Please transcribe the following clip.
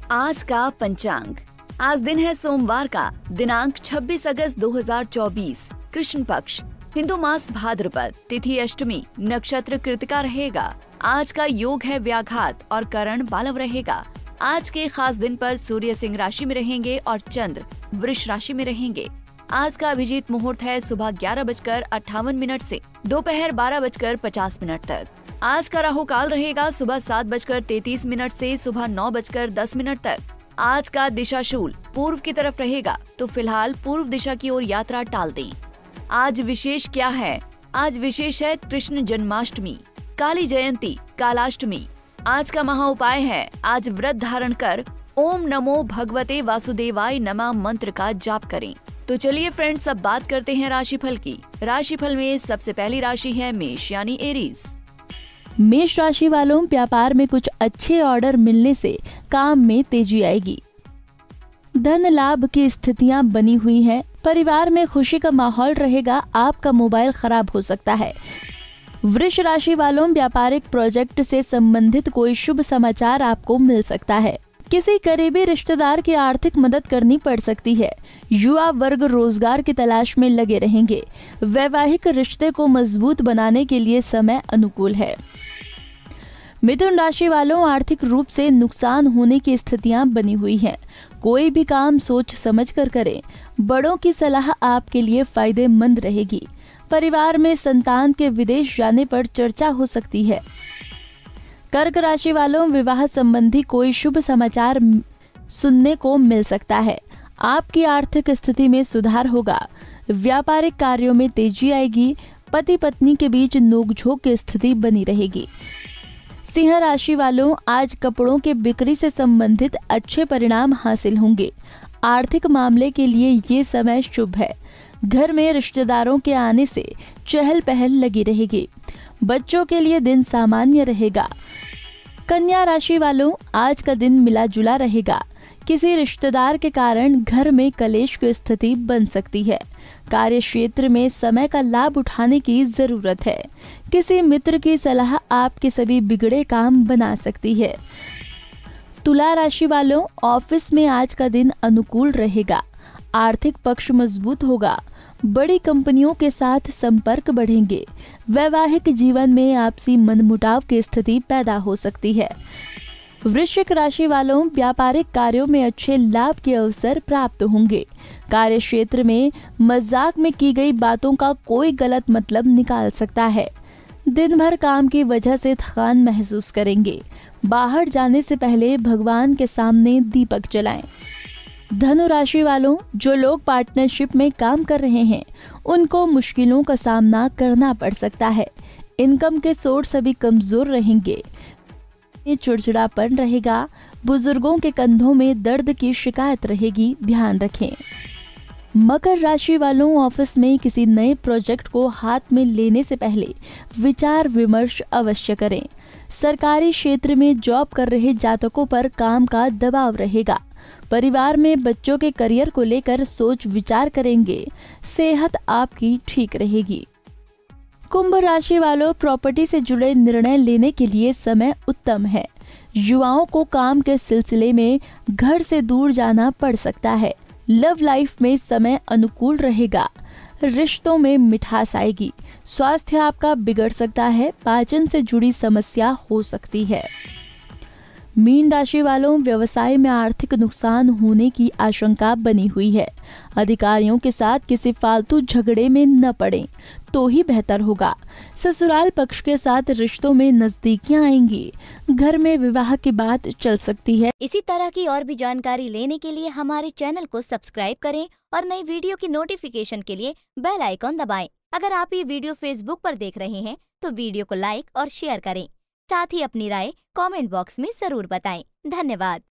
आज का पंचांग। आज दिन है सोमवार का, दिनांक 26 अगस्त 2024, कृष्ण पक्ष, हिंदू मास भाद्रपद, तिथि अष्टमी, नक्षत्र कृतिका रहेगा। आज का योग है व्याघात और करण बालव रहेगा। आज के खास दिन पर सूर्य सिंह राशि में रहेंगे और चंद्र वृष राशि में रहेंगे। आज का अभिजीत मुहूर्त है सुबह 11:58 से दोपहर 12:50 तक। आज का राहु काल रहेगा सुबह 7:33 से सुबह 9:10 तक। आज का दिशाशूल पूर्व की तरफ रहेगा, तो फिलहाल पूर्व दिशा की ओर यात्रा टाल दें। आज विशेष क्या है? आज विशेष है कृष्ण जन्माष्टमी, काली जयंती, कालाष्टमी। आज का महा उपाय है, आज व्रत धारण कर ओम नमो भगवते वासुदेवाय नमः मंत्र का जाप करें। तो चलिए फ्रेंड्स, अब बात करते हैं राशिफल की। राशिफल में सबसे पहली राशि है मेष यानी एरीज। मेष राशि वालों, व्यापार में कुछ अच्छे ऑर्डर मिलने से काम में तेजी आएगी। धन लाभ की स्थितियां बनी हुई हैं। परिवार में खुशी का माहौल रहेगा। आपका मोबाइल खराब हो सकता है। वृष राशि वालों, व्यापारिक प्रोजेक्ट से संबंधित कोई शुभ समाचार आपको मिल सकता है। किसी करीबी रिश्तेदार की आर्थिक मदद करनी पड़ सकती है। युवा वर्ग रोजगार की तलाश में लगे रहेंगे। वैवाहिक रिश्ते को मजबूत बनाने के लिए समय अनुकूल है। मिथुन राशि वालों, आर्थिक रूप से नुकसान होने की स्थितियां बनी हुई हैं। कोई भी काम सोच समझ कर करें। बड़ों की सलाह आपके लिए फायदेमंद रहेगी। परिवार में संतान के विदेश जाने पर चर्चा हो सकती है। कर्क राशि वालों, विवाह संबंधी कोई शुभ समाचार सुनने को मिल सकता है। आपकी आर्थिक स्थिति में सुधार होगा। व्यापारिक कार्यों में तेजी आएगी। पति पत्नी के बीच नोकझोंक की स्थिति बनी रहेगी। सिंह राशि वालों, आज कपड़ों के बिक्री से संबंधित अच्छे परिणाम हासिल होंगे। आर्थिक मामले के लिए ये समय शुभ है। घर में रिश्तेदारों के आने से चहल पहल लगी रहेगी। बच्चों के लिए दिन सामान्य रहेगा। कन्या राशि वालों, आज का दिन मिला जुला रहेगा। किसी रिश्तेदार के कारण घर में कलेश की स्थिति बन सकती है। कार्य क्षेत्र में समय का लाभ उठाने की जरूरत है। किसी मित्र की सलाह आपके सभी बिगड़े काम बना सकती है। तुला राशि वालों, ऑफिस में आज का दिन अनुकूल रहेगा। आर्थिक पक्ष मजबूत होगा। बड़ी कंपनियों के साथ संपर्क बढ़ेंगे। वैवाहिक जीवन में आपसी मनमुटाव की स्थिति पैदा हो सकती है। वृश्चिक राशि वालों, व्यापारिक कार्यों में अच्छे लाभ के अवसर प्राप्त होंगे। कार्य क्षेत्र में मजाक में की गई बातों का कोई गलत मतलब निकाल सकता है। दिन भर काम की वजह से थकान महसूस करेंगे। बाहर जाने से पहले भगवान के सामने दीपक जलाएं। धनु राशि वालों, जो लोग पार्टनरशिप में काम कर रहे हैं उनको मुश्किलों का सामना करना पड़ सकता है। इनकम के सोर्स अभी कमजोर रहेंगे। चिड़चिड़ापन रहेगा। बुजुर्गों के कंधों में दर्द की शिकायत रहेगी, ध्यान रखें। मकर राशि वालों, ऑफिस में किसी नए प्रोजेक्ट को हाथ में लेने से पहले विचार विमर्श अवश्य करें। सरकारी क्षेत्र में जॉब कर रहे जातकों पर काम का दबाव रहेगा। परिवार में बच्चों के करियर को लेकर सोच विचार करेंगे। सेहत आपकी ठीक रहेगी। कुंभ राशि वालों, प्रॉपर्टी से जुड़े निर्णय लेने के लिए समय उत्तम है। युवाओं को काम के सिलसिले में घर से दूर जाना पड़ सकता है। लव लाइफ में समय अनुकूल रहेगा। रिश्तों में मिठास आएगी। स्वास्थ्य आपका बिगड़ सकता है। पाचन से जुड़ी समस्या हो सकती है। मीन राशि वालों, व्यवसाय में आर्थिक नुकसान होने की आशंका बनी हुई है। अधिकारियों के साथ किसी फालतू झगड़े में न पड़ें तो ही बेहतर होगा। ससुराल पक्ष के साथ रिश्तों में नजदीकियां आएंगी। घर में विवाह की बात चल सकती है। इसी तरह की और भी जानकारी लेने के लिए हमारे चैनल को सब्सक्राइब करें और नई वीडियो की नोटिफिकेशन के लिए बेल आइकॉन दबाएं। अगर आप ये वीडियो फेसबुक पर देख रहे हैं तो वीडियो को लाइक और शेयर करें। साथ ही अपनी राय कमेंट बॉक्स में जरूर बताएं। धन्यवाद।